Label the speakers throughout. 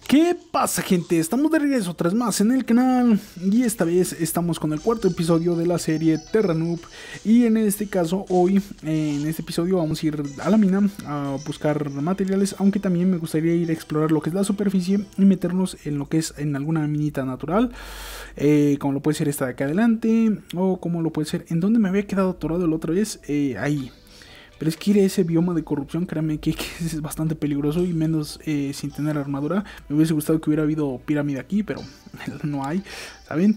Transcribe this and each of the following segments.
Speaker 1: ¿Qué pasa, gente? Estamos de regreso otra vez más en el canal y esta vez estamos con el cuarto episodio de la serie Terra Noob. Y en este caso, hoy, en este episodio vamos a ir a la mina a buscar materiales, aunque también me gustaría ir a explorar lo que es la superficie y meternos en lo que es en alguna minita natural, como lo puede ser esta de acá adelante, o como lo puede ser en donde me había quedado atorado la otra vez, ahí. Pero es que ir a ese bioma de corrupción, créanme que es bastante peligroso y menos sin tener armadura. Me hubiese gustado que hubiera habido pirámide aquí, pero no hay, ¿saben?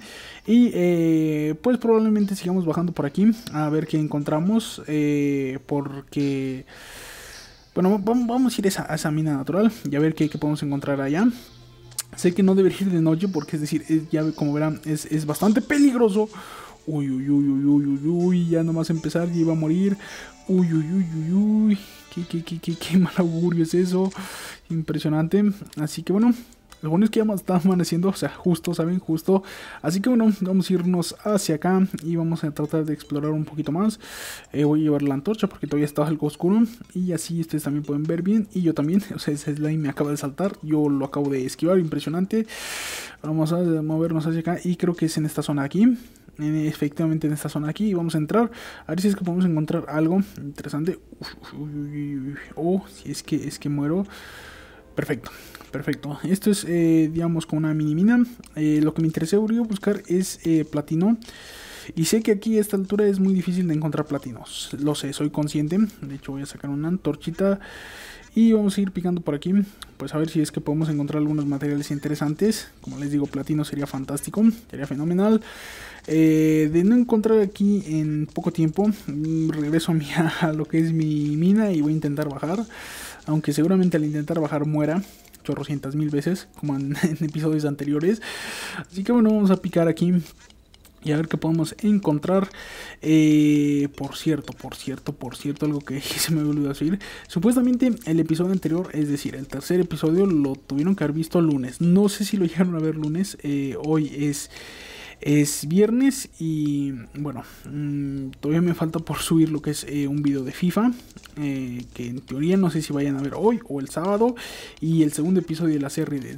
Speaker 1: Y pues probablemente sigamos bajando por aquí a ver qué encontramos, porque... Bueno, vamos a ir a esa mina natural y a ver qué podemos encontrar allá. Sé que no debería ir de noche porque, es decir, ya como verán, es bastante peligroso. Uy, uy, uy, uy, uy, uy, uy, ya nomás empezar, ya iba a morir. Uy, uy, uy, uy, uy, qué mal augurio es eso. Impresionante. Así que bueno, lo bueno es que ya está amaneciendo, o sea, justo, ¿saben? Justo. Así que bueno, vamos a irnos hacia acá y vamos a tratar de explorar un poquito más. Voy a llevar la antorcha porque todavía está algo oscuro y así ustedes también pueden ver bien. Y yo también, o sea, ese slime me acaba de saltar, yo lo acabo de esquivar, impresionante. Vamos a movernos hacia acá y creo que es en esta zona de aquí. Efectivamente en esta zona aquí y vamos a entrar a ver si es que podemos encontrar algo interesante. Oh, si es que muero. Perfecto, perfecto. Esto es digamos con una mini mina. Lo que me interesa buscar es platino. Y sé que aquí a esta altura es muy difícil de encontrar platinos. Lo sé, soy consciente. De hecho voy a sacar una antorchita y vamos a ir picando por aquí, pues a ver si es que podemos encontrar algunos materiales interesantes. Como les digo, platino sería fantástico, sería fenomenal. De no encontrar aquí en poco tiempo, regreso a lo que es mi mina y voy a intentar bajar. Aunque seguramente al intentar bajar muera chorrocientas mil veces, como en episodios anteriores. Así que bueno, vamos a picar aquí y a ver qué podemos encontrar. Por cierto, algo que se me olvidó decir. Supuestamente el episodio anterior, es decir, el tercer episodio, lo tuvieron que haber visto lunes. No sé si lo llegaron a ver lunes. Hoy es viernes y bueno, todavía me falta por subir lo que es un video de FIFA, que en teoría no sé si vayan a ver hoy o el sábado. Y el segundo episodio de la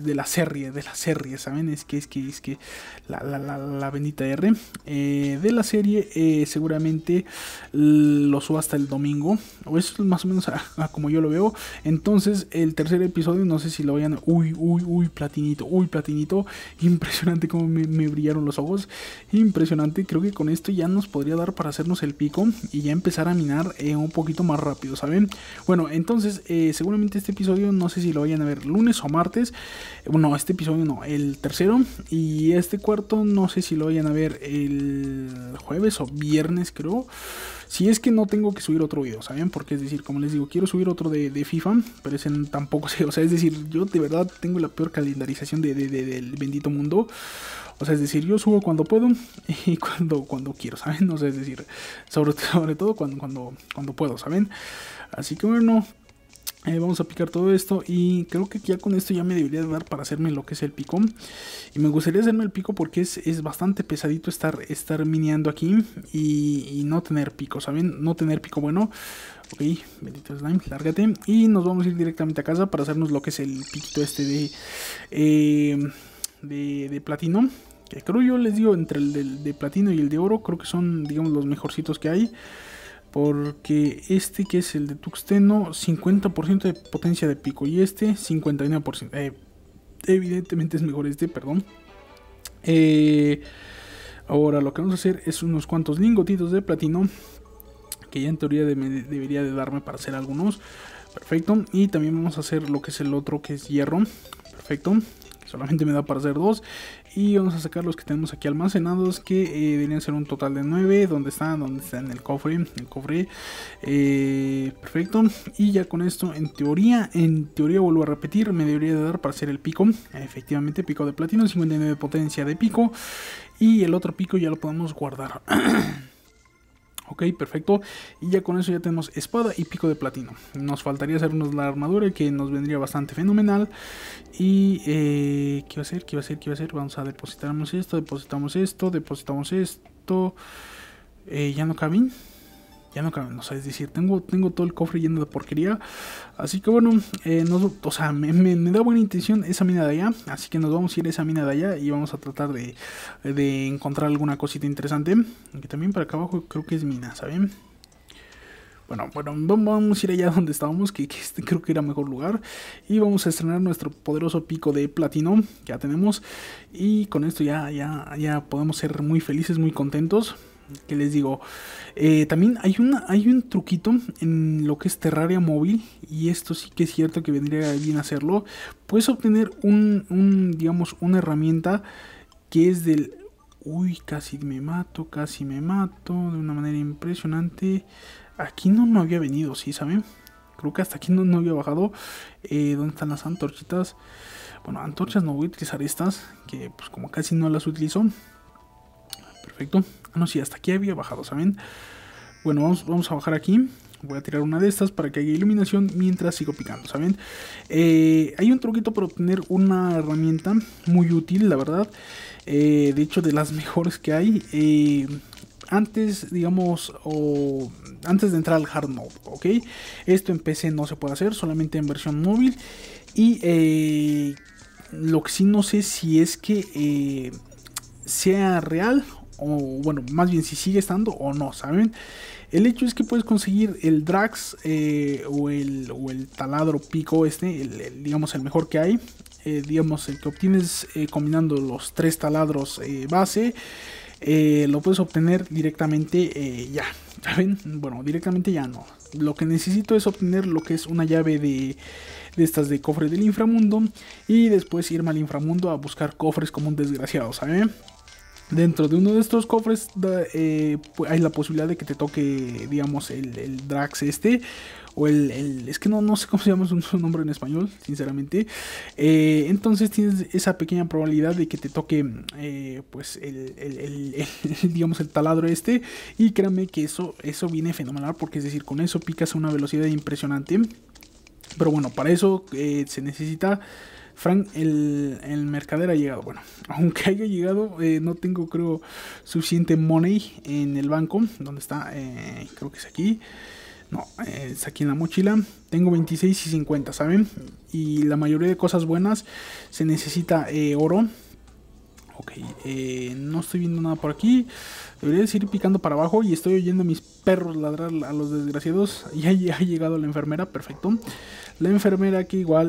Speaker 1: serie, ¿saben? Es que la bendita R de la serie, seguramente lo subo hasta el domingo, o eso es más o menos a como yo lo veo. Entonces el tercer episodio no sé si lo vayan a... Uy, platinito, impresionante como me brillaron los ojos. Impresionante, creo que con esto ya nos podría dar para hacernos el pico y ya empezar a minar un poquito más rápido, ¿saben? Bueno, entonces seguramente este episodio no sé si lo vayan a ver lunes o martes. Bueno, este episodio no, el tercero. Y este cuarto no sé si lo vayan a ver el jueves o viernes, creo. Si es que no tengo que subir otro video, ¿saben? Porque es decir, como les digo, quiero subir otro de FIFA, pero ese tampoco sé. O sea, es decir, yo de verdad tengo la peor calendarización del bendito mundo. O sea, es decir, yo subo cuando puedo y cuando quiero, ¿saben? O sea, es decir, sobre todo cuando puedo, ¿saben? Así que bueno, vamos a picar todo esto y creo que ya con esto ya me debería dar para hacerme lo que es el pico. Y me gustaría hacerme el pico porque es bastante pesadito estar mineando aquí y no tener pico, ¿saben? No tener pico bueno. Ok, bendito slime, lárgate. Y nos vamos a ir directamente a casa para hacernos lo que es el piquito este de platino, que creo yo les digo entre el de platino y el de oro, creo que son, digamos, los mejorcitos que hay. Porque este que es el de tuxteno, 50% de potencia de pico y este 59%. Evidentemente es mejor este, perdón. Ahora lo que vamos a hacer es unos cuantos lingotitos de platino, que ya en teoría debería de darme para hacer algunos. Perfecto. Y también vamos a hacer lo que es el otro, que es hierro. Perfecto. Solamente me da para hacer 2. Y vamos a sacar los que tenemos aquí almacenados, que deberían ser un total de 9. ¿Dónde están? En el cofre. Perfecto. Y ya con esto, en teoría vuelvo a repetir, me debería de dar para hacer el pico. Efectivamente, pico de platino, 59 potencia de pico. Y el otro pico ya lo podemos guardar. Ok, perfecto. Y ya con eso ya tenemos espada y pico de platino. Nos faltaría hacernos la armadura, que nos vendría bastante fenomenal. Y ¿qué va a hacer? Vamos a depositarnos esto, depositamos esto. Ya no caben. ya no caben, o sea, es decir, tengo todo el cofre lleno de porquería. Así que bueno, o sea, me da buena intención esa mina de allá. Así que nos vamos a ir a esa mina de allá y vamos a tratar de encontrar alguna cosita interesante. Que también para acá abajo creo que es mina, ¿saben? Bueno, vamos a ir allá donde estábamos, que este creo que era mejor lugar. Y vamos a estrenar nuestro poderoso pico de platino, que ya tenemos. Y con esto ya podemos ser muy felices, muy contentos. Que les digo, también hay un truquito en lo que es Terraria móvil. Y esto sí que es cierto que vendría bien hacerlo. Puedes obtener digamos, una herramienta que es del... Uy, casi me mato de una manera impresionante. Aquí no había venido, ¿sí saben? Creo que hasta aquí no había bajado. ¿Dónde están las antorchitas? Bueno, antorchas no voy a utilizar estas, que pues como casi no las utilizo. Perfecto. Ah, no, sí, hasta aquí había bajado, ¿saben? Bueno, vamos a bajar aquí. Voy a tirar una de estas para que haya iluminación mientras sigo picando, ¿saben? Hay un truquito para obtener una herramienta muy útil, la verdad. De hecho, de las mejores que hay. Antes, digamos, o antes de entrar al hard mode, ¿ok? Esto en PC no se puede hacer, solamente en versión móvil. Y lo que sí no sé si es que sea real, o bueno, más bien si sigue estando o no, ¿saben? El hecho es que puedes conseguir el Drax o el taladro pico digamos el mejor que hay. Digamos el que obtienes combinando los 3 taladros base. Lo puedes obtener directamente ya, ¿saben? Bueno, directamente ya no. Lo que necesito es obtener lo que es una llave de estas de cofre del inframundo. Y después irme al inframundo a buscar cofres como un desgraciado, ¿saben? Dentro de uno de estos cofres hay la posibilidad de que te toque, digamos, el Drax o es que no sé cómo se llama su nombre en español, sinceramente. Entonces tienes esa pequeña probabilidad de que te toque, pues, digamos, el taladro y créanme que eso viene fenomenal, porque es decir, con eso picas a una velocidad impresionante. Pero bueno, para eso se necesita... Frank, el mercader ha llegado. Bueno, aunque haya llegado, no tengo, creo, suficiente money en el banco. ¿Dónde está? Creo que es aquí. No, es aquí en la mochila. Tengo 26 y 50, ¿saben? Y la mayoría de cosas buenas se necesita oro. Ok, no estoy viendo nada por aquí. Debería seguir picando para abajo y estoy oyendo a mis perros ladrar a los desgraciados. Ya ha llegado la enfermera, perfecto. La enfermera que igual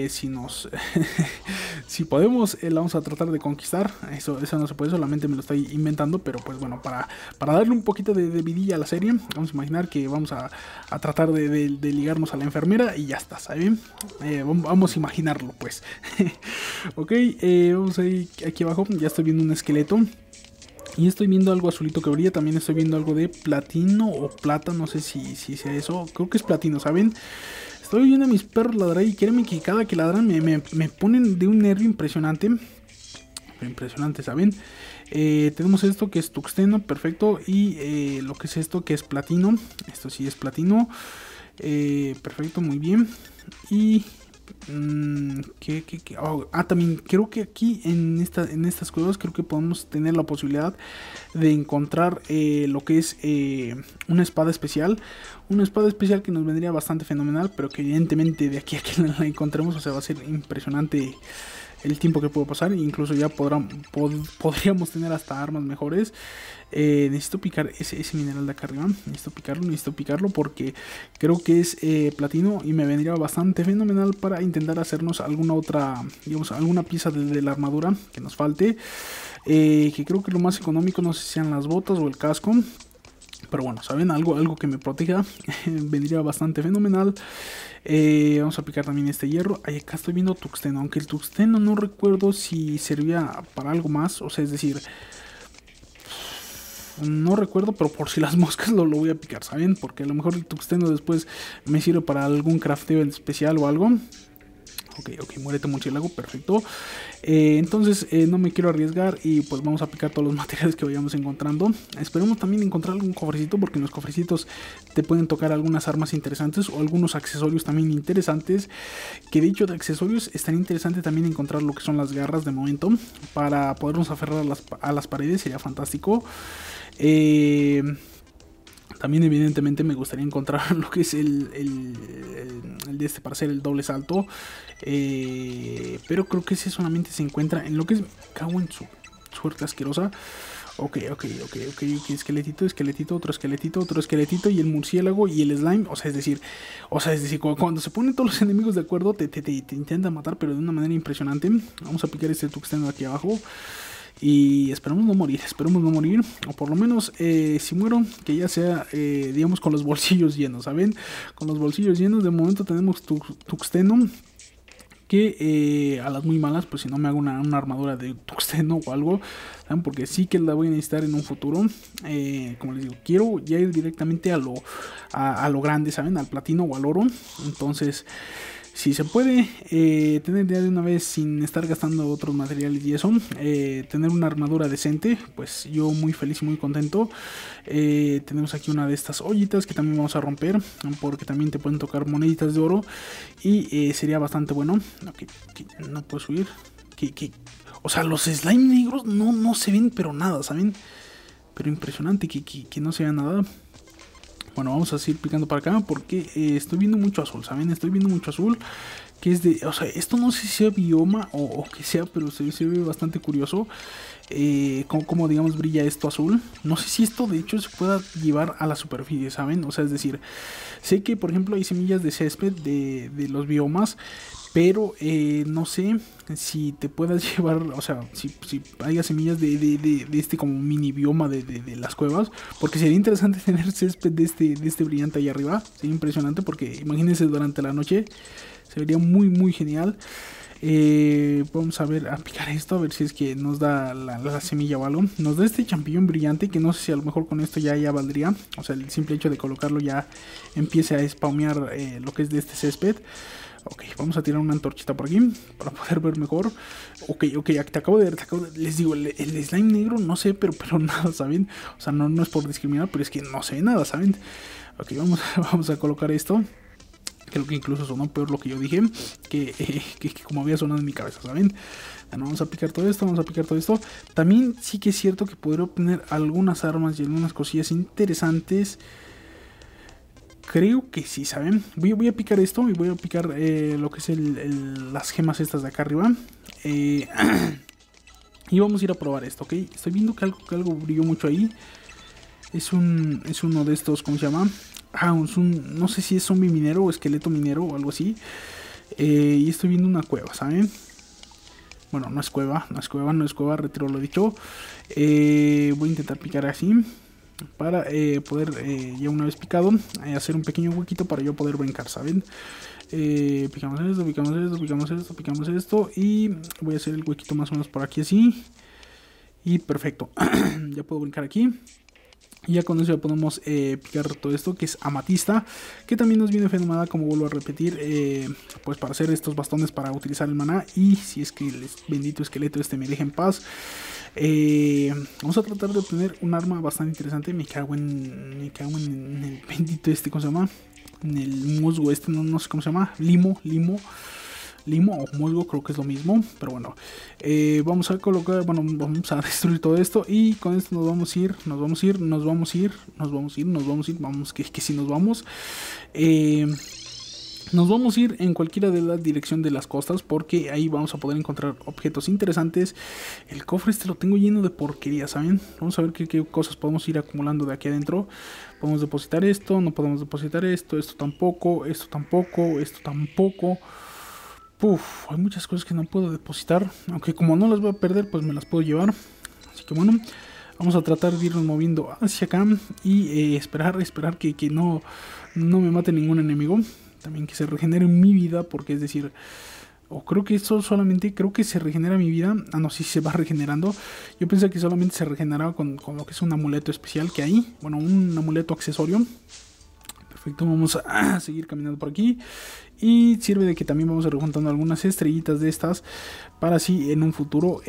Speaker 1: si podemos la vamos a tratar de conquistar. Eso no se puede, solamente me lo estoy inventando. Pero pues bueno, para darle un poquito de vidilla a la serie, vamos a imaginar que vamos a tratar de ligarnos a la enfermera y ya está, ¿saben? Vamos a imaginarlo pues. Ok, vamos a ir aquí abajo. Ya estoy viendo un esqueleto. Y estoy viendo algo azulito que brilla. También estoy viendo algo de platino o plata. No sé si sea eso. Creo que es platino, ¿saben? Estoy viendo a mis perros ladrar y créeme que cada que ladran me ponen de un nervio impresionante. Impresionante, ¿saben? Tenemos esto que es tuxteno, perfecto. Y lo que es esto que es platino. Esto sí es platino. Perfecto, muy bien. Y... también creo que aquí en estas cuevas creo que podemos tener la posibilidad de encontrar lo que es una espada especial que nos vendría bastante fenomenal, pero que evidentemente de aquí a que la encontremos, o sea, va a ser impresionante el tiempo que puede pasar. Incluso ya podríamos tener hasta armas mejores. Necesito picar ese mineral de acá arriba. Necesito picarlo porque creo que es platino y me vendría bastante fenomenal para intentar hacernos alguna otra, digamos, alguna pieza de la armadura que nos falte. Que creo que lo más económico, no sé si sean las botas o el casco. Pero bueno, ¿saben? Algo que me proteja vendría bastante fenomenal. Vamos a aplicar también este hierro. Ahí acá estoy viendo tuxteno. Aunque el tuxteno no recuerdo si servía para algo más. O sea, es decir, no recuerdo, pero por si las moscas lo voy a picar, ¿saben? Porque a lo mejor el tuxteno después me sirve para algún crafteo especial o algo. Ok, muérete murciélago, perfecto. Entonces no me quiero arriesgar y pues vamos a aplicar todos los materiales que vayamos encontrando. Esperemos también encontrar algún cofrecito, porque en los cofrecitos te pueden tocar algunas armas interesantes o algunos accesorios también interesantes. Que de hecho de accesorios estaría interesante también encontrar lo que son las garras de momento, para podernos aferrar a las paredes, sería fantástico. También evidentemente me gustaría encontrar lo que es el de este para hacer el doble salto. Pero creo que ese solamente se encuentra en lo que es... Cago en su suerte asquerosa. Ok, esqueletito, otro esqueletito y el murciélago y el slime. O sea, es decir, cuando se ponen todos los enemigos de acuerdo, te intentan matar, pero de una manera impresionante. Vamos a picar este tuxteno de aquí abajo. Y esperemos no morir, o por lo menos si muero, que ya sea, digamos, con los bolsillos llenos, ¿saben? Con los bolsillos llenos. De momento tenemos tuxteno, que a las muy malas, pues si no me hago una armadura de tuxteno o algo, ¿saben? Porque sí que la voy a necesitar en un futuro. Como les digo, quiero ya ir directamente a lo grande, ¿saben? Al platino o al oro. Entonces, si se puede tener ya de una vez, sin estar gastando otros materiales y eso, tener una armadura decente, pues yo muy feliz y muy contento. Tenemos aquí una de estas ollitas que también vamos a romper, porque también te pueden tocar moneditas de oro y sería bastante bueno. Okay, no puedo subir. O sea, los slime negros no se ven pero nada, ¿saben? Pero impresionante que no se vea nada. Bueno, vamos a seguir picando para acá porque estoy viendo mucho azul, ¿saben? Estoy viendo mucho azul, que es de... O sea, esto no sé si sea bioma o que sea, pero se ve bastante curioso. Como digamos brilla esto azul. No sé si esto de hecho se pueda llevar a la superficie, ¿saben? O sea, es decir, sé que por ejemplo hay semillas de césped de los biomas, pero no sé si te puedas llevar, o sea, si haya semillas de este como mini bioma de las cuevas, porque sería interesante tener césped de este brillante ahí arriba. Sería impresionante porque imagínense durante la noche, se vería muy genial. Vamos a ver, a picar esto, a ver si es que nos da la semilla o algo. Nos da este champiñón brillante, que no sé si a lo mejor con esto ya valdría. O sea, el simple hecho de colocarlo ya empiece a spawmear lo que es de este césped. Ok, vamos a tirar una antorchita por aquí para poder ver mejor. Ok, te acabo de ver, les digo, el slime negro no sé, pero nada, ¿saben? O sea, no es por discriminar, pero es que no sé nada, ¿saben? Ok, vamos a colocar esto. Creo que incluso sonó peor lo que yo dije, que como había sonado en mi cabeza, ¿saben? Bueno, vamos a picar todo esto, También sí que es cierto que podré obtener algunas armas y algunas cosillas interesantes. Creo que sí, ¿saben? Voy a picar esto y voy a picar lo que es las gemas estas de acá arriba. Y vamos a ir a probar esto, ¿ok? Estoy viendo que algo brilló mucho ahí. Es uno de estos, ¿cómo se llama? No sé si es zombie minero o esqueleto minero o algo así. Y estoy viendo una cueva, ¿saben? Bueno, no es cueva, retiro lo dicho. Voy a intentar picar así para poder, ya una vez picado, hacer un pequeño huequito para yo poder brincar, ¿saben? Picamos esto y voy a hacer el huequito más o menos por aquí así. Y perfecto, ya puedo brincar aquí. Y ya con eso ya podemos picar todo esto, que es amatista, que también nos viene fenomenal, como vuelvo a repetir, pues para hacer estos bastones para utilizar el maná. Y si es que el bendito esqueleto me deja en paz, vamos a tratar de obtener un arma bastante interesante. Me cago en el bendito ¿cómo se llama? En el musgo no sé cómo se llama, limo o musgo, creo que es lo mismo, pero bueno, vamos a colocar, bueno, vamos a destruir todo esto y con esto nos vamos a ir, vamos, que si nos vamos, nos vamos a ir en cualquiera de la dirección de las costas, porque ahí vamos a poder encontrar objetos interesantes. El cofre lo tengo lleno de porquería, ¿saben? Vamos a ver qué cosas podemos ir acumulando de aquí adentro. Podemos depositar esto, no podemos depositar esto tampoco. Hay muchas cosas que no puedo depositar, aunque como no las voy a perder, pues me las puedo llevar. Así que bueno, vamos a tratar de irnos moviendo hacia acá y esperar que no me mate ningún enemigo. También que se regenere mi vida, porque es decir, o creo que eso solamente, creo que se regenera mi vida. No, sí se va regenerando. Yo pensé que solamente se regeneraba con lo que es un amuleto especial que hay. Bueno, un amuleto accesorio. Perfecto, vamos a seguir caminando por aquí. Y sirve de que también vamos a ir juntando algunas estrellitas de estas, para así en un futuro,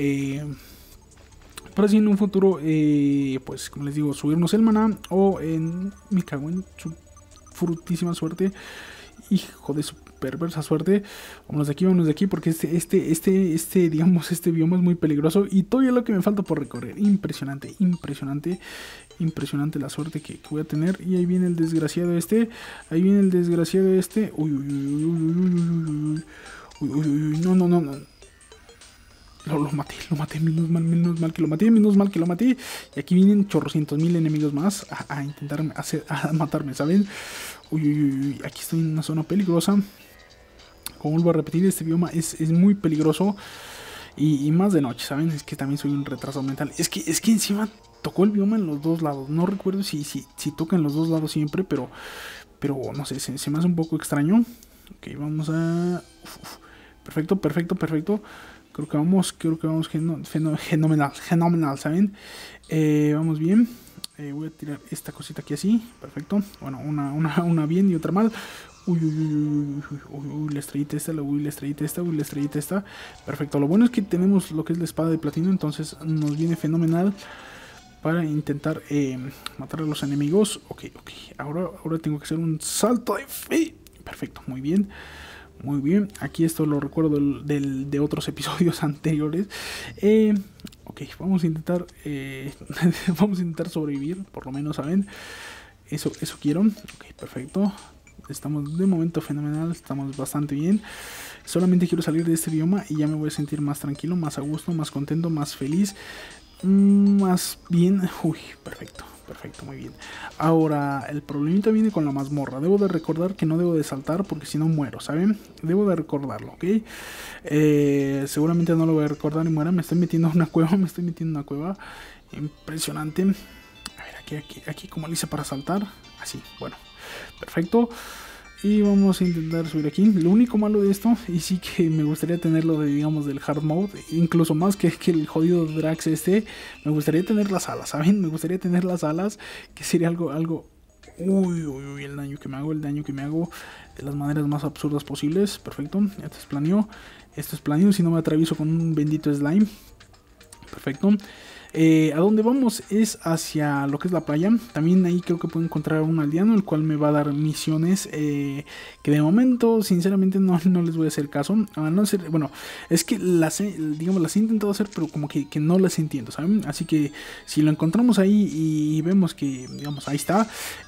Speaker 1: pues como les digo, subirnos el maná. O me cago en su frutísima suerte. Hijo de su perversa suerte. Vámonos de aquí porque digamos, este bioma es muy peligroso. Y todavía lo que me falta por recorrer. Impresionante, impresionante, impresionante la suerte que voy a tener. Y ahí viene el desgraciado este. Ahí viene el desgraciado este. Uy, uy, uy, uy, uy, uy, uy, uy, uy, no, no, no, no. Lo maté, menos mal que lo maté, menos mal que lo maté. Y aquí vienen chorrocientos mil enemigos más a intentar a matarme, ¿saben? Uy, uy, uy, uy, aquí estoy en una zona peligrosa. Como vuelvo a repetir, este bioma es muy peligroso. Y más de noche, ¿saben? Es que también soy un retraso mental. Es que encima tocó el bioma en los dos lados. No recuerdo si toca en los dos lados siempre, pero no sé, se me hace un poco extraño. Ok, vamos a... Perfecto, perfecto, perfecto. Creo que vamos fenomenal, ¿saben? Vamos bien. Voy a tirar esta cosita aquí así. Perfecto. Bueno, una bien y otra mal. Uy, uy, uy, uy, uy, la estrellita esta, uy, la estrellita esta, uy, la estrellita esta. Perfecto. Lo bueno es que tenemos lo que es la espada de platino, entonces nos viene fenomenal para intentar matar a los enemigos. Ok. Ahora tengo que hacer un salto de fe. Perfecto, muy bien. Muy bien, aquí esto lo recuerdo de otros episodios anteriores. Ok, vamos a intentar vamos a intentar sobrevivir, por lo menos, ¿saben? Eso quiero. Ok, perfecto. Estamos de momento fenomenal, estamos bastante bien. Solamente quiero salir de este bioma y ya me voy a sentir más tranquilo, más a gusto, más contento, más feliz, más bien. Uy, perfecto. Perfecto, muy bien. Ahora, el problemita viene con la mazmorra. Debo de recordar que no debo de saltar porque si no muero, ¿saben? Debo de recordarlo, ¿ok? Seguramente no lo voy a recordar y muera. Me estoy metiendo en una cueva, Impresionante. A ver, aquí ¿cómo le hice para saltar? Así, bueno. Perfecto. Y vamos a intentar subir aquí. Lo único malo de esto, y sí que me gustaría tenerlo de, digamos, del hard mode, incluso más que el jodido Drax me gustaría tener las alas, ¿saben? Me gustaría tener las alas, que sería algo... Uy, el daño que me hago de las maneras más absurdas posibles. Perfecto, esto es planeo, si no me atravieso con un bendito slime. Perfecto. A donde vamos es hacia lo que es la playa. También ahí creo que puedo encontrar un aldeano, el cual me va a dar misiones que de momento sinceramente no les voy a hacer caso. A no ser, bueno, es que las he intentado hacer, pero como que no las entiendo, ¿saben? Así que si lo encontramos ahí y vemos que, digamos, ahí está.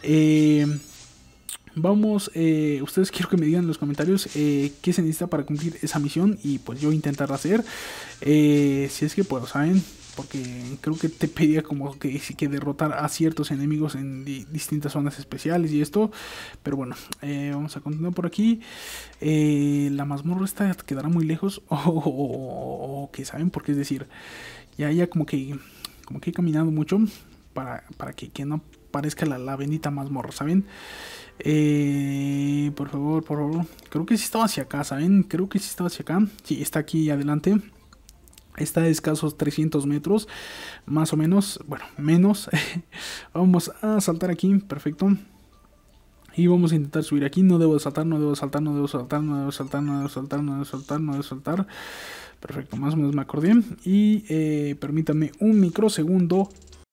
Speaker 1: Vamos, ustedes quiero que me digan en los comentarios qué se necesita para cumplir esa misión y pues yo intentar hacer, si es que puedo, ¿saben? Porque creo que te pedía como que derrotar a ciertos enemigos en distintas zonas especiales y esto. Pero bueno, vamos a continuar por aquí. La mazmorra esta quedará muy lejos. O que saben, porque es decir, ya como que he caminado mucho para que no parezca la bendita mazmorra, ¿saben? Por favor. Creo que sí estaba hacia acá, ¿saben? Creo que sí estaba hacia acá. Sí, está aquí adelante. Está a escasos 300 metros, más o menos, bueno, menos. Vamos a saltar aquí, perfecto. Y vamos a intentar subir aquí, no debo saltar. Perfecto, más o menos me acordé. Y permítanme un microsegundo.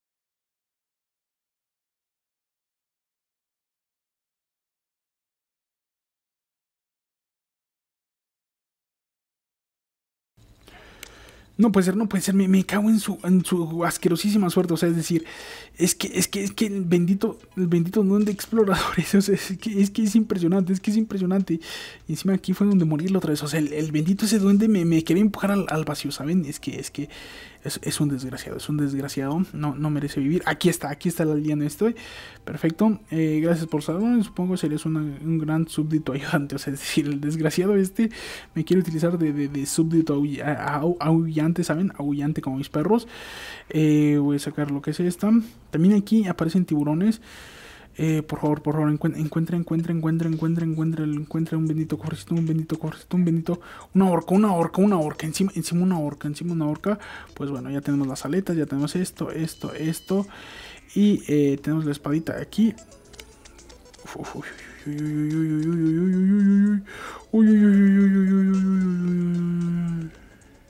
Speaker 1: No puede ser, me cago en su asquerosísima suerte, o sea, es decir, es que el bendito duende exploradores, o sea, es que es impresionante, y encima aquí fue donde morí la otra vez, o sea, el bendito ese duende me quería empujar al vacío, ¿saben? Es un desgraciado, no merece vivir. Aquí está el aldeano perfecto, gracias por salvarme, supongo que serías un gran súbdito ayudante, o sea, es decir, el desgraciado me quiere utilizar de súbdito aullante, ¿saben? Aullante como mis perros. Voy a sacar lo que es esta. También aquí aparecen tiburones. Por favor, encuentra un bendito cofrecito, una orca, encima una orca. Pues bueno, ya tenemos las aletas, ya tenemos esto, y tenemos la espadita aquí.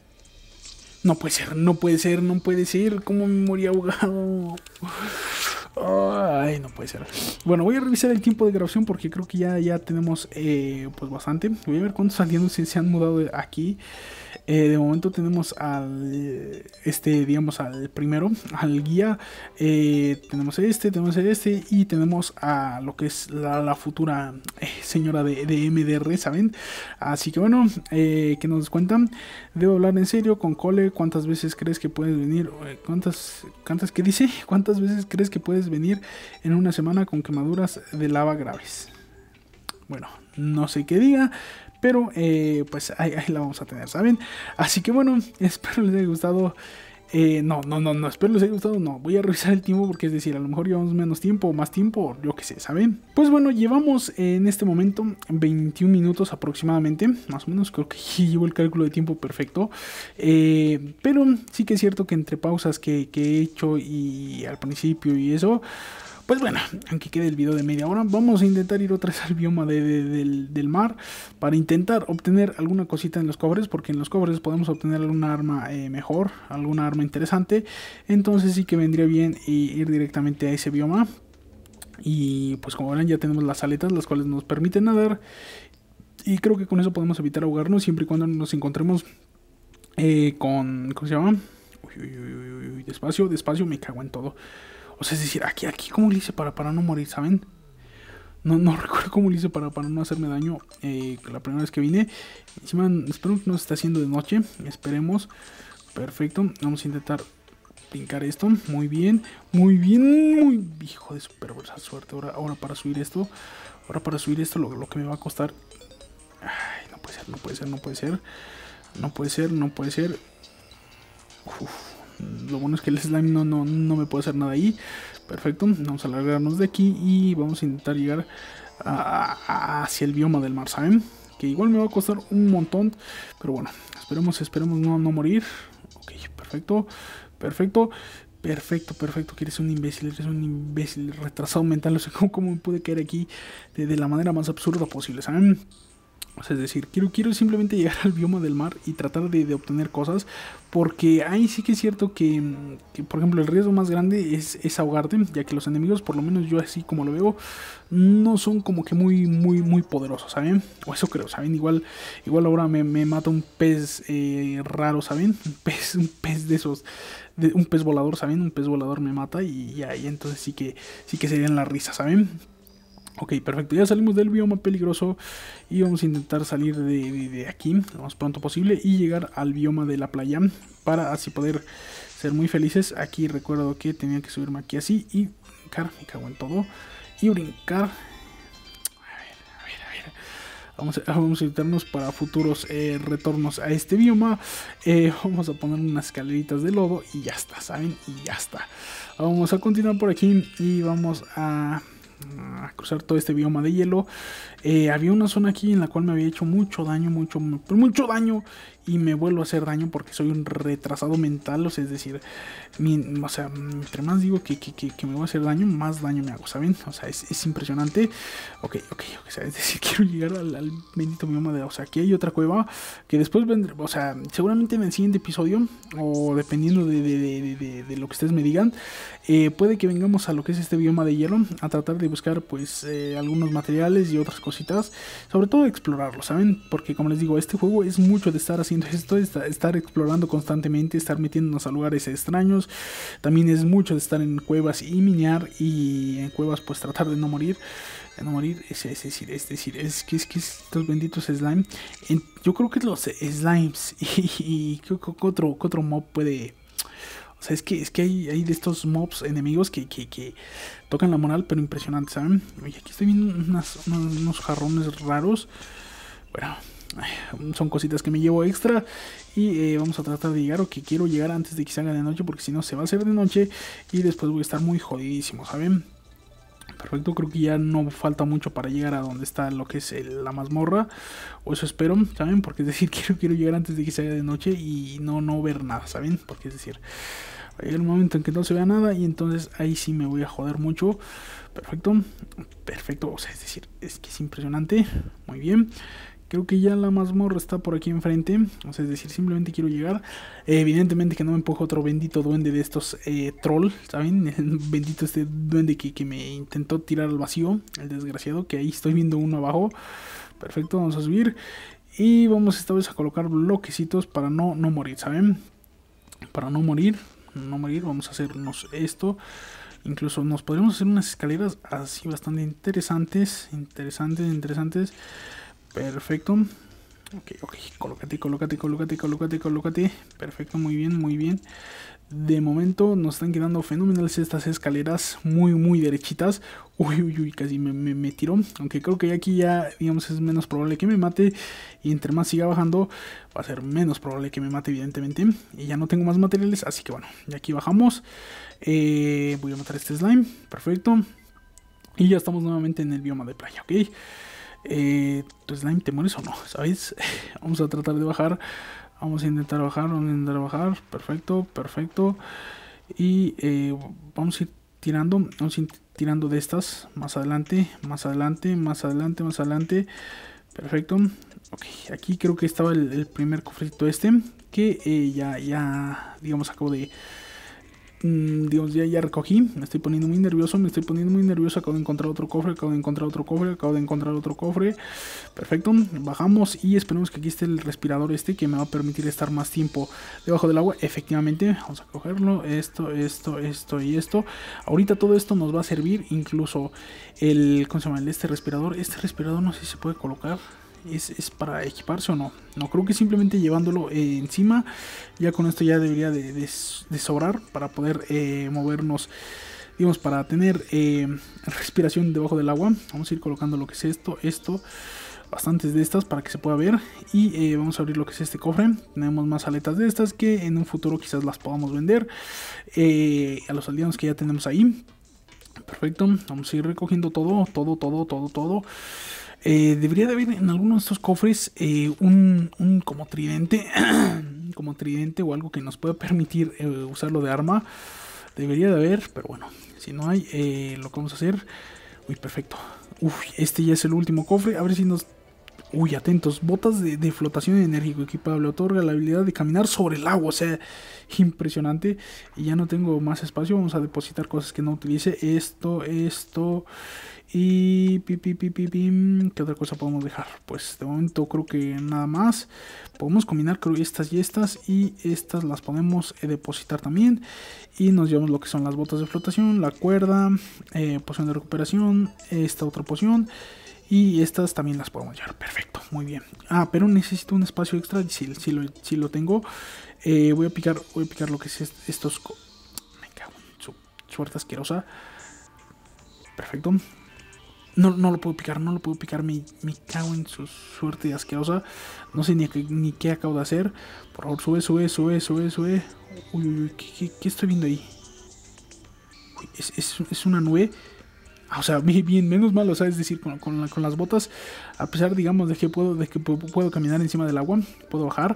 Speaker 1: No puede ser, ¿cómo me morí ahogado? Ay, no puede ser. Bueno, voy a revisar el tiempo de grabación porque creo que ya tenemos pues bastante. Voy a ver cuántos aliados se han mudado de aquí. De momento tenemos al digamos al primero, al guía. Tenemos este y tenemos a lo que es la futura señora de MDR, ¿saben? Así que bueno, ¿qué nos cuentan? Debo hablar en serio con Cole. ¿Cuántas veces crees que puedes venir? ¿Qué dice? ¿Cuántas veces crees que puedes venir en una semana con quemaduras de lava graves? Bueno, no sé qué diga, pero pues ahí la vamos a tener, ¿saben? Así que bueno, espero les haya gustado. No, espero les haya gustado. No, voy a revisar el tiempo porque es decir, a lo mejor llevamos menos tiempo o más tiempo, yo qué sé, ¿saben? Pues bueno, llevamos en este momento 21 minutos aproximadamente, más o menos, creo que llevo el cálculo de tiempo perfecto. Pero sí que es cierto que entre pausas que he hecho y al principio y eso, pues bueno, aunque quede el video de media hora, vamos a intentar ir otra vez al bioma del mar para intentar obtener alguna cosita en los cofres, porque en los cofres podemos obtener alguna arma mejor, alguna arma interesante. Entonces sí que vendría bien ir directamente a ese bioma. Y pues como verán, ya tenemos las aletas, las cuales nos permiten nadar. Y creo que con eso podemos evitar ahogarnos siempre y cuando nos encontremos con... ¿Cómo se llama? Uy, despacio, me cago en todo. O sea, es decir, aquí cómo le hice para no morir, ¿saben? No recuerdo cómo le hice para no hacerme daño la primera vez que vine. Encima, espero que no se esté haciendo de noche. Esperemos. Perfecto. Vamos a intentar brincar esto. Muy bien. Hijo de super suerte. Ahora para subir esto. Lo que me va a costar. Ay, no puede ser. Uf. Lo bueno es que el slime no me puede hacer nada ahí. Perfecto, vamos a alargarnos de aquí y vamos a intentar llegar hacia el bioma del mar, ¿saben? Que igual me va a costar un montón, pero bueno, esperemos no morir. Ok, perfecto. Que eres un imbécil retrasado mental. No sé cómo me pude caer aquí de la manera más absurda posible, ¿saben? O sea, es decir, quiero simplemente llegar al bioma del mar y tratar de obtener cosas. Porque ahí sí que es cierto que por ejemplo, el riesgo más grande es ahogarte. Ya que los enemigos, por lo menos yo así como lo veo, no son como que muy poderosos, ¿saben? O eso creo, ¿saben? Igual ahora me mata un pez raro, ¿saben? Un pez de esos, un pez volador, ¿saben? Un pez volador me mata y entonces sí que serían la risa, ¿saben? Ok, perfecto, ya salimos del bioma peligroso y vamos a intentar salir de aquí lo más pronto posible y llegar al bioma de la playa para así poder ser muy felices. Aquí recuerdo que tenía que subirme aquí así y brincar, me cago en todo, y brincar. A ver. Vamos a evitarnos para futuros retornos a este bioma. Vamos a poner unas escaleritas de lodo y ya está, ¿saben? Y ya está. Vamos a continuar por aquí y vamos a cruzar todo este bioma de hielo. Había una zona aquí en la cual me había hecho mucho daño y me vuelvo a hacer daño porque soy un retrasado mental. O sea, es decir, entre más digo que me voy a hacer daño, más daño me hago, ¿saben? O sea, es impresionante. Ok, o sea, es decir, quiero llegar al bendito bioma de... O sea, aquí hay otra cueva que después vendré, o sea, seguramente en el siguiente episodio, o dependiendo de lo que ustedes me digan, puede que vengamos a lo que es este bioma de hielo, a tratar de buscar pues algunos materiales y otras cositas, sobre todo explorarlo, ¿saben? Porque como les digo, este juego es mucho de estar haciendo esto, estar explorando constantemente, estar metiéndonos a lugares extraños. También es mucho de estar en cuevas y minear, y en cuevas pues tratar de no morir. Es decir, es que estos benditos slime, yo creo que los slimes y ¿qué otro mob puede? O sea, es que hay de estos mobs enemigos que tocan la moral, pero impresionante, ¿saben? Oye, aquí estoy viendo unos jarrones raros. Bueno, son cositas que me llevo extra. Y vamos a tratar de llegar, o que quiero llegar antes de que se haga de noche, porque si no se va a hacer de noche y después voy a estar muy jodidísimo, ¿saben? Perfecto, creo que ya no falta mucho para llegar a donde está lo que es la mazmorra, o eso espero, ¿saben? Porque es decir, quiero llegar antes de que se haga de noche y no ver nada, ¿saben? Porque es decir, hay el momento en que no se vea nada y entonces ahí sí me voy a joder mucho. Perfecto, o sea, es decir, es que es impresionante. Muy bien, Creo que ya la mazmorra está por aquí enfrente. O sea, es decir, simplemente quiero llegar. Evidentemente que no me empuja otro bendito duende de estos troll, ¿saben? El bendito este duende que me intentó tirar al vacío. El desgraciado, que ahí estoy viendo uno abajo. Perfecto, vamos a subir. Y vamos esta vez a colocar bloquecitos para no morir, ¿saben? Para no morir, vamos a hacernos esto. Incluso nos podríamos hacer unas escaleras así bastante interesantes. Perfecto. Ok, colócate. Perfecto, muy bien. De momento nos están quedando fenomenales estas escaleras, muy derechitas. Uy, casi me tiró. Aunque creo que aquí ya, digamos, es menos probable que me mate. Y entre más siga bajando, va a ser menos probable que me mate, evidentemente. Y ya no tengo más materiales, así que bueno, de aquí bajamos. Voy a matar este slime, perfecto. Y ya estamos nuevamente en el bioma de playa, ok. ¿Tu slime te mueres o no? ¿Sabes? Vamos a tratar de bajar. Vamos a intentar bajar. Perfecto. Y vamos a ir tirando de estas. Más adelante. Perfecto. Ok, aquí creo que estaba el primer cofrecito este. Que ya, digamos, acabo de... Digamos, ya recogí. Me estoy poniendo muy nervioso. Acabo de encontrar otro cofre. Perfecto. Bajamos y esperemos que aquí esté el respirador este, que me va a permitir estar más tiempo debajo del agua. Efectivamente, vamos a cogerlo. Esto y esto. Ahorita todo esto nos va a servir. Incluso ¿cómo se llama? Este respirador no sé si se puede colocar. ¿Es para equiparse o no? No, creo que simplemente llevándolo encima, ya con esto ya debería de sobrar para poder movernos, digamos, para tener respiración debajo del agua. Vamos a ir colocando lo que es esto, bastantes de estas para que se pueda ver. Y vamos a abrir lo que es este cofre. Tenemos más aletas de estas que en un futuro quizás las podamos vender a los aldeanos que ya tenemos ahí. Perfecto, vamos a ir recogiendo todo. Debería de haber en alguno de estos cofres un como tridente o algo que nos pueda permitir usarlo de arma. Debería de haber, pero bueno, si no hay, lo que vamos a hacer. Uy, perfecto. Este ya es el último cofre. A ver si nos... Uy, atentos. Botas de flotación enérgico equipable. Otorga la habilidad de caminar sobre el agua. O sea, impresionante. Y ya no tengo más espacio. Vamos a depositar cosas que no utilice. Esto. Y... ¿Qué otra cosa podemos dejar? Pues de momento creo que nada más. Podemos combinar creo estas y estas. Y estas las podemos depositar también. Y nos llevamos lo que son las botas de flotación. La cuerda. Poción de recuperación. Esta otra poción. Y estas también las podemos llevar. Perfecto, muy bien. Pero necesito un espacio extra. Sí lo tengo. Voy a picar lo que es estos. Me cago en su suerte asquerosa. Perfecto. No lo puedo picar. Me cago en su suerte asquerosa. No sé ni qué acabo de hacer. Por favor, sube. Uy, ¿qué estoy viendo ahí? Es una nube. O sea, bien, menos mal, o sea, es decir, con las botas, a pesar, digamos, de que puedo caminar encima del agua, puedo bajar.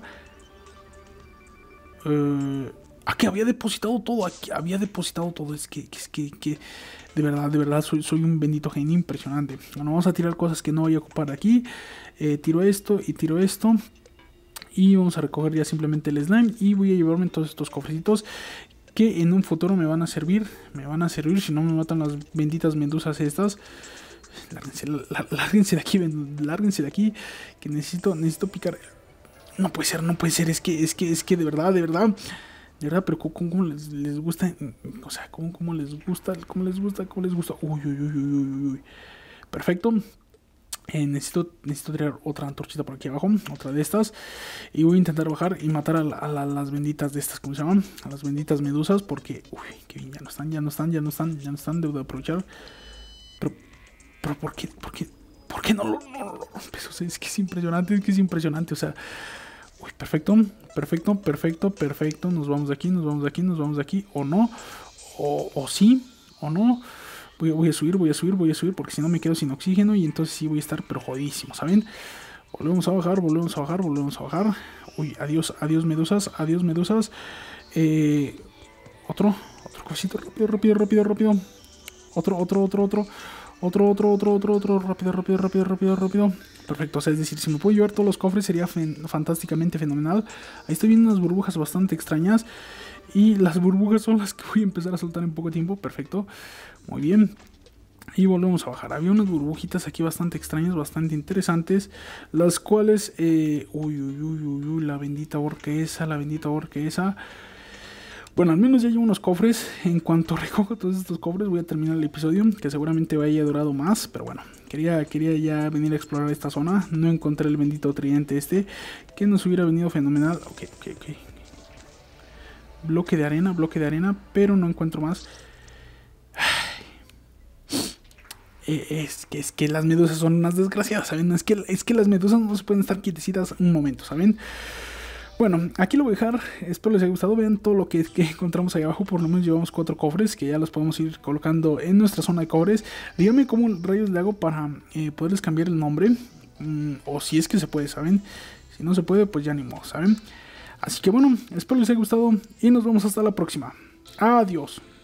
Speaker 1: Que había depositado todo, es que de verdad, soy un bendito genio impresionante. Bueno, vamos a tirar cosas que no voy a ocupar aquí. Tiro esto y tiro esto. Y vamos a recoger ya simplemente el slime. Y voy a llevarme todos estos cofrecitos que en un futuro me van a servir si no me matan las benditas medusas estas. Lárguense de aquí, que necesito picar. No puede ser, es que de verdad, pero ¿cómo les gusta? O sea, ¿cómo les gusta? Uy. Perfecto. Necesito tirar otra antorchita por aquí abajo, otra de estas, y voy a intentar bajar y matar a las benditas de estas, ¿cómo se llaman? A las benditas medusas, porque, que bien, ya no están, debo de aprovechar. Pero ¿por qué no lo rompes? Es que es impresionante, o sea, perfecto, nos vamos de aquí, o no, o sí, o no. Voy a subir, porque si no me quedo sin oxígeno y entonces sí voy a estar pero jodidísimo, ¿saben? Volvemos a bajar. Uy, adiós medusas. Otro cosito, rápido. Otro. Otro, rápido. Perfecto, o sea, es decir, si me puedo llevar todos los cofres sería fantásticamente fenomenal. Ahí estoy viendo unas burbujas bastante extrañas. Y las burbujas son las que voy a empezar a soltar en poco tiempo. Perfecto, muy bien. Y volvemos a bajar. Había unas burbujitas aquí bastante extrañas, bastante interesantes. Las cuales... la bendita orca esa. Bueno, al menos ya llevo unos cofres. En cuanto recojo todos estos cofres voy a terminar el episodio, que seguramente haya durado más. Pero bueno, quería ya venir a explorar esta zona. No encontré el bendito tridente este, que nos hubiera venido fenomenal. Ok. Bloque de arena, pero no encuentro más. Es que las medusas son unas desgraciadas, ¿saben? Es que las medusas no se pueden estar quietecitas un momento, ¿saben? Bueno, aquí lo voy a dejar. Espero les haya gustado. Vean todo lo que encontramos ahí abajo. Por lo menos llevamos 4 cofres que ya los podemos ir colocando en nuestra zona de cofres. Díganme cómo rayos le hago para poderles cambiar el nombre. O si es que se puede, ¿saben? Si no se puede, pues ya ni modo, ¿saben? Así que bueno, espero les haya gustado y nos vemos hasta la próxima. Adiós.